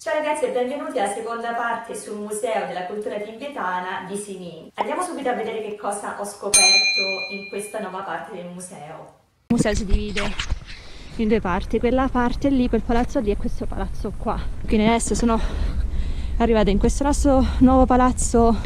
Ciao ragazzi e benvenuti alla seconda parte sul Museo della Cultura Tibetana di Sinin. Andiamo subito a vedere che cosa ho scoperto in questa nuova parte del museo. Il museo si divide in due parti, quella parte lì, quel palazzo lì e questo palazzo qua. Quindi adesso sono arrivata in questo nostro nuovo palazzo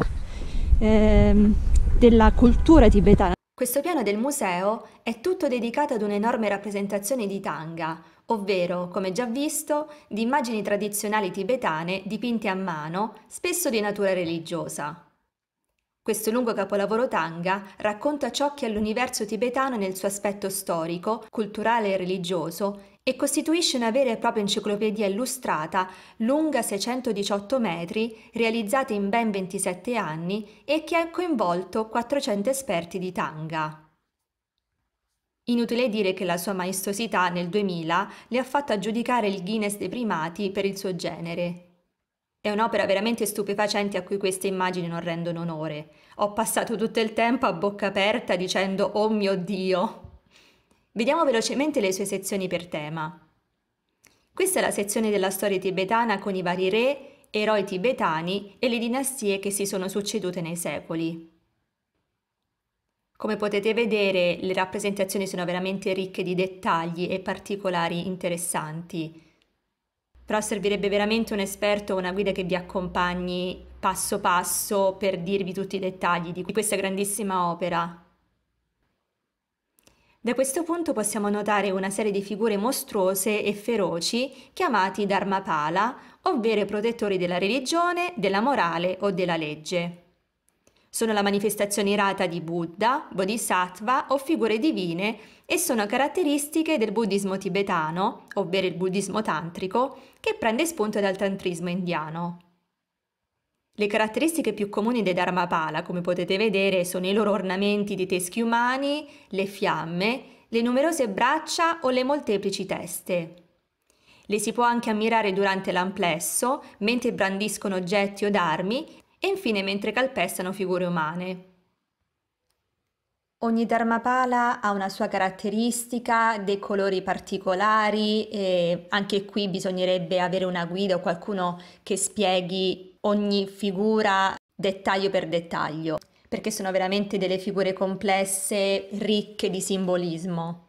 della cultura tibetana. Questo piano del museo è tutto dedicato ad un'enorme rappresentazione di Thanga, ovvero, come già visto, di immagini tradizionali tibetane dipinte a mano, spesso di natura religiosa. Questo lungo capolavoro Thanga racconta ciò che è l'universo tibetano nel suo aspetto storico, culturale e religioso e costituisce una vera e propria enciclopedia illustrata lunga 618 metri, realizzata in ben 27 anni e che ha coinvolto 400 esperti di Thanga. Inutile dire che la sua maestosità nel 2000 le ha fatto aggiudicare il Guinness dei primati per il suo genere. È un'opera veramente stupefacente a cui queste immagini non rendono onore. Ho passato tutto il tempo a bocca aperta dicendo «Oh mio Dio!». Vediamo velocemente le sue sezioni per tema. Questa è la sezione della storia tibetana con i vari re, eroi tibetani e le dinastie che si sono succedute nei secoli. Come potete vedere, le rappresentazioni sono veramente ricche di dettagli e particolari interessanti. Però servirebbe veramente un esperto o una guida che vi accompagni passo passo per dirvi tutti i dettagli di questa grandissima opera. Da questo punto possiamo notare una serie di figure mostruose e feroci chiamati Dharmapala, ovvero i protettori della religione, della morale o della legge. Sono la manifestazione irata di Buddha, Bodhisattva o figure divine e sono caratteristiche del buddismo tibetano, ovvero il buddismo tantrico, che prende spunto dal tantrismo indiano. Le caratteristiche più comuni dei Dharmapala, come potete vedere, sono i loro ornamenti di teschi umani, le fiamme, le numerose braccia o le molteplici teste. Le si può anche ammirare durante l'amplesso, mentre brandiscono oggetti o armi, e infine mentre calpestano figure umane. Ogni Dharmapala ha una sua caratteristica, dei colori particolari e anche qui bisognerebbe avere una guida o qualcuno che spieghi ogni figura dettaglio per dettaglio, perché sono veramente delle figure complesse, ricche di simbolismo.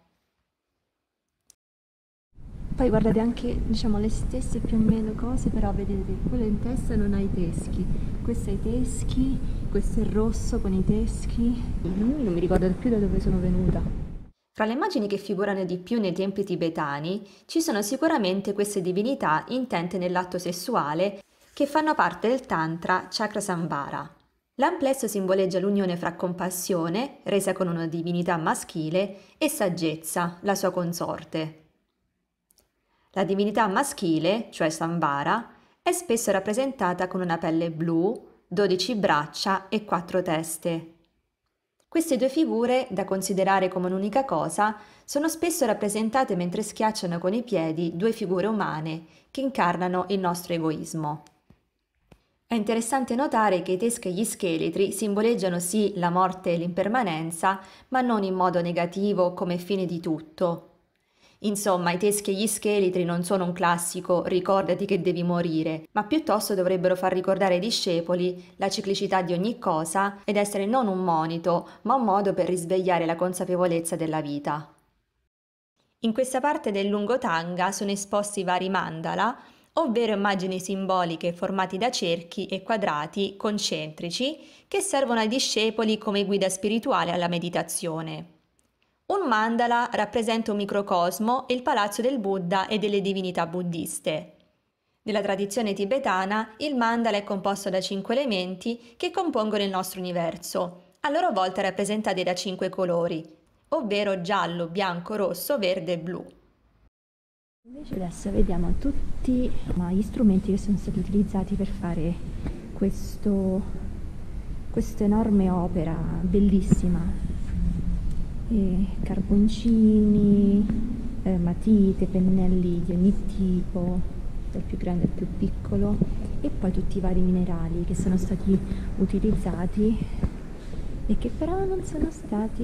Poi guardate anche, diciamo, le stesse più o meno cose, però vedete, quello in testa non ha i teschi, questo ha i teschi, questo è il rosso con i teschi. Non mi ricordo più da dove sono venuta. Fra le immagini che figurano di più nei templi tibetani ci sono sicuramente queste divinità intente nell'atto sessuale che fanno parte del Tantra Chakrasamvara. L'amplesso simboleggia l'unione fra compassione, resa con una divinità maschile, e saggezza, la sua consorte. La divinità maschile, cioè Samvara, è spesso rappresentata con una pelle blu, 12 braccia e 4 teste. Queste due figure, da considerare come un'unica cosa, sono spesso rappresentate mentre schiacciano con i piedi due figure umane che incarnano il nostro egoismo. È interessante notare che i teschi e gli scheletri simboleggiano sì la morte e l'impermanenza, ma non in modo negativo come fine di tutto. Insomma, i teschi e gli scheletri non sono un classico ricordati che devi morire, ma piuttosto dovrebbero far ricordare ai discepoli la ciclicità di ogni cosa ed essere non un monito, ma un modo per risvegliare la consapevolezza della vita. In questa parte del lungo Thanga sono esposti vari mandala, ovvero immagini simboliche formati da cerchi e quadrati concentrici che servono ai discepoli come guida spirituale alla meditazione. Un mandala rappresenta un microcosmo e il palazzo del Buddha e delle divinità buddiste. Nella tradizione tibetana, il mandala è composto da 5 elementi che compongono il nostro universo, a loro volta rappresentati da 5 colori, ovvero giallo, bianco, rosso, verde e blu. Invece adesso vediamo tutti gli strumenti che sono stati utilizzati per fare questa enorme opera, bellissima. Carboncini, matite, pennelli di ogni tipo, dal più grande al più piccolo, e poi tutti i vari minerali che sono stati utilizzati e che però non sono stati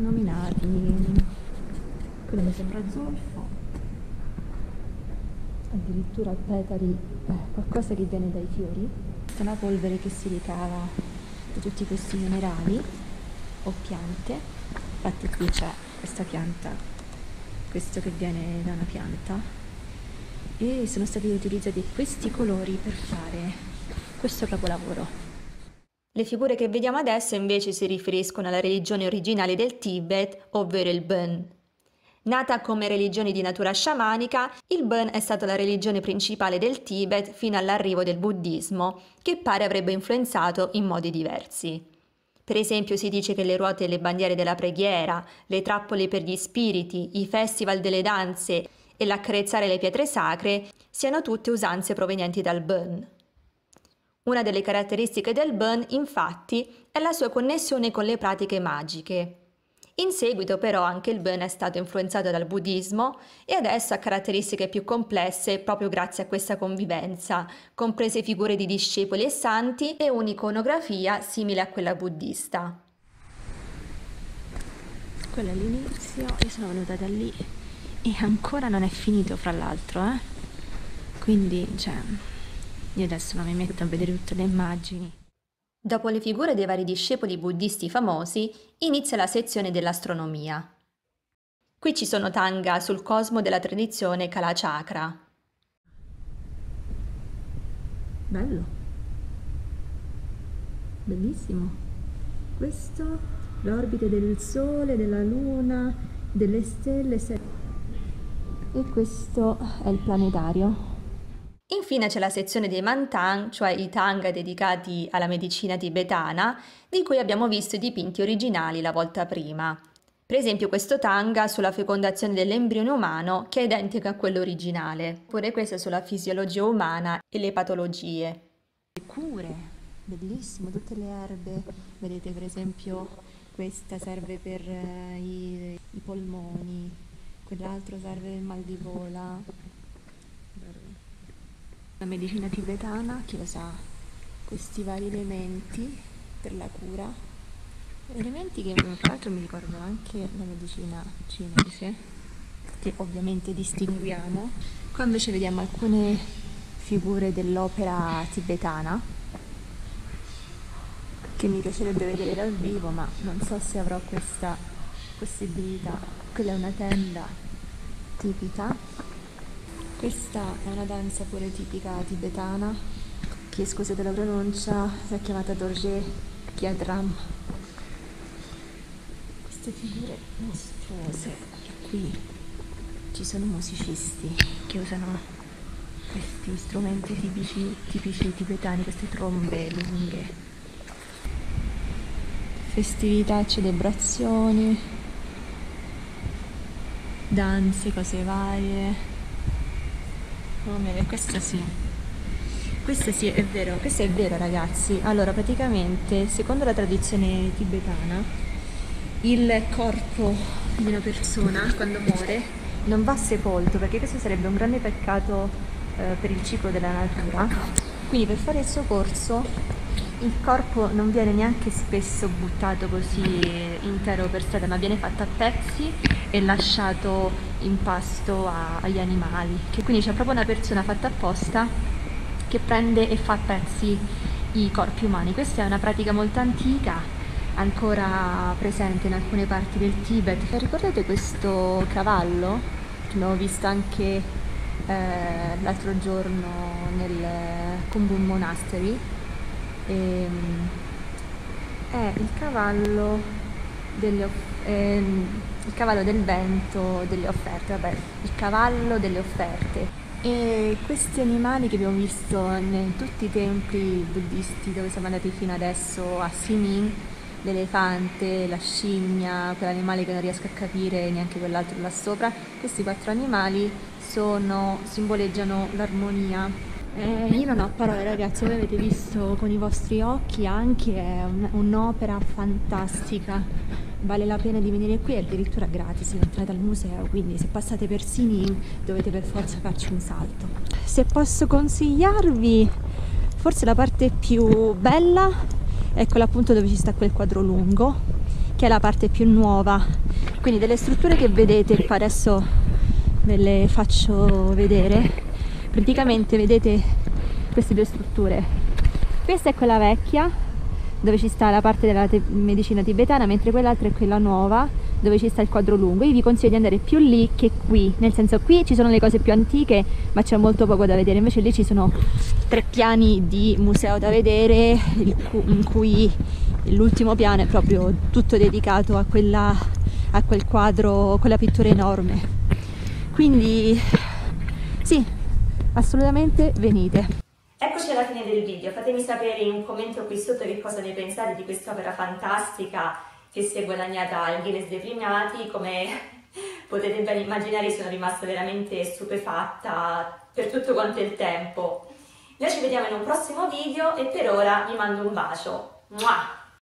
nominati. Quello mi sembra zolfo, addirittura petali, qualcosa che viene dai fiori. Questa è una polvere che si ricava da tutti questi minerali o piante. Infatti qui c'è questa pianta, questo che viene da una pianta, e sono stati utilizzati questi colori per fare questo capolavoro. Le figure che vediamo adesso invece si riferiscono alla religione originale del Tibet, ovvero il Bon. Nata come religione di natura sciamanica, il Bon è stata la religione principale del Tibet fino all'arrivo del buddismo, che pare avrebbe influenzato in modi diversi. Per esempio si dice che le ruote e le bandiere della preghiera, le trappole per gli spiriti, i festival delle danze e l'accarezzare le pietre sacre siano tutte usanze provenienti dal Bon. Una delle caratteristiche del Bon, infatti, è la sua connessione con le pratiche magiche. In seguito però anche il Bon è stato influenzato dal buddismo e adesso ha caratteristiche più complesse proprio grazie a questa convivenza, comprese figure di discepoli e santi e un'iconografia simile a quella buddista. Quello è l'inizio, io sono venuta da lì e ancora non è finito, fra l'altro, quindi io adesso non mi metto a vedere tutte le immagini. Dopo le figure dei vari discepoli buddisti famosi, inizia la sezione dell'astronomia. Qui ci sono tanga sul cosmo della tradizione Kalachakra. Bello, bellissimo. Questo, le orbite del Sole, della Luna, delle stelle, e questo è il planetario. Infine c'è la sezione dei mantan, cioè i tanga dedicati alla medicina tibetana, di cui abbiamo visto i dipinti originali la volta prima. Per esempio questo tanga sulla fecondazione dell'embrione umano, che è identico a quello originale, oppure questo sulla fisiologia umana e le patologie. Le cure, bellissimo, tutte le erbe, vedete per esempio questa serve per i polmoni, quell'altro serve per il mal di gola. La medicina tibetana, chi lo sa, questi vari elementi per la cura, elementi che tra l'altro mi ricordano anche la medicina cinese, che ovviamente distinguiamo. Qua invece vediamo alcune figure dell'opera tibetana che mi piacerebbe vedere dal vivo, ma non so se avrò questa possibilità. Quella è una tenda tipica. Questa è una danza pure tipica tibetana, che scusate la pronuncia, si è chiamata Dorje Kyadram. Queste figure mostruose, e qui ci sono musicisti che usano questi strumenti tipici tibetani, queste trombe lunghe. Festività, celebrazioni, danze, cose varie. Questo sì, è vero ragazzi. Allora, praticamente, secondo la tradizione tibetana, il corpo di una persona, quando muore, non va sepolto, perché questo sarebbe un grande peccato per il ciclo della natura. Quindi per fare il suo corso, il corpo non viene neanche spesso buttato così intero per strada, ma viene fatto a pezzi e lasciato in pasto agli animali, che quindi c'è proprio una persona fatta apposta che prende e fa a pezzi i corpi umani. Questa è una pratica molto antica, ancora presente in alcune parti del Tibet. Ricordate questo cavallo che abbiamo visto anche l'altro giorno nel Kumbum Monastery? È il cavallo il cavallo del vento delle offerte, il cavallo delle offerte. E questi animali che abbiamo visto in tutti i templi buddisti dove siamo andati fino adesso, a Simin, l'elefante, la scimmia, quell'animale che non riesco a capire neanche quell'altro là sopra, questi 4 animali simboleggiano l'armonia. Io non ho parole ragazzi, voi avete visto con i vostri occhi, anche è un'opera fantastica, vale la pena di venire qui, è addirittura gratis, entrate al museo, quindi se passate per Sining dovete per forza farci un salto. Se posso consigliarvi, forse la parte più bella è quella appunto dove ci sta quel quadro lungo, che è la parte più nuova, quindi delle strutture che vedete qua adesso ve le faccio vedere. praticamente vedete queste due strutture. Questa è quella vecchia, dove ci sta la parte della medicina tibetana, mentre quell'altra è quella nuova, dove ci sta il quadro lungo. Io vi consiglio di andare più lì che qui, nel senso qui ci sono le cose più antiche, ma c'è molto poco da vedere, invece lì ci sono 3 piani di museo da vedere, in cui l'ultimo piano è proprio tutto dedicato a quel quadro, quella pittura enorme. Quindi sì, assolutamente venite. Eccoci alla fine del video, fatemi sapere in un commento qui sotto che cosa ne pensate di quest'opera fantastica che si è guadagnata al Guinness dei primati. Come potete ben immaginare sono rimasta veramente stupefatta per tutto quanto il tempo. Noi ci vediamo in un prossimo video e per ora vi mando un bacio. Mua!